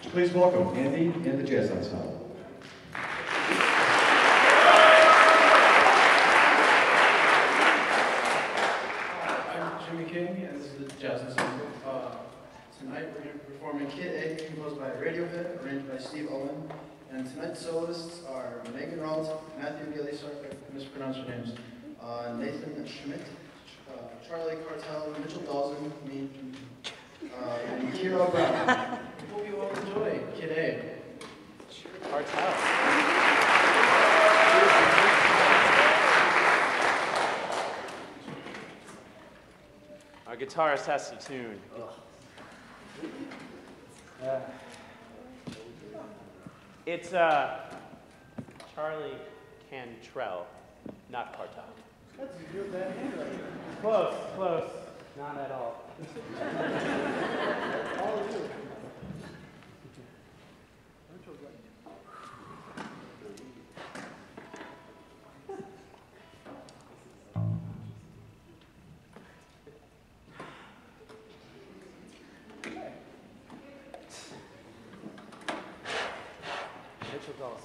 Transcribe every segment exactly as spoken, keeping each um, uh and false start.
Please welcome Andy and the Jazz Ensemble. Jimmy King, and this is the Jazz Ensemble. Uh, tonight we're going to be performing Kid A, composed by Radiohead, arranged by Steve Owen. And tonight's soloists are Megan Ralt, Matthew Gilly, sorry if I mispronounced your names, uh, Nathan Schmidt, uh, Charlie Cartel, Mitchell Dawson, me, uh, and Kira Brown. Hope you all enjoy Kid A. Cartel. Our guitarist has to tune. Uh, it's uh, Charlie Cantrell, not Cartel. That's your bad handwriting. Close, close. Not at all. All of you. Mitchell Dawson.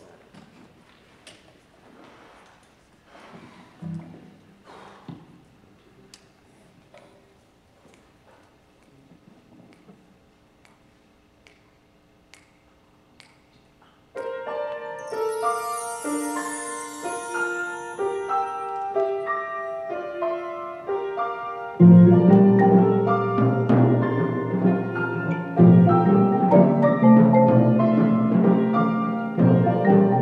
Thank you.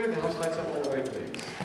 Could we have the house lights up all the way, please?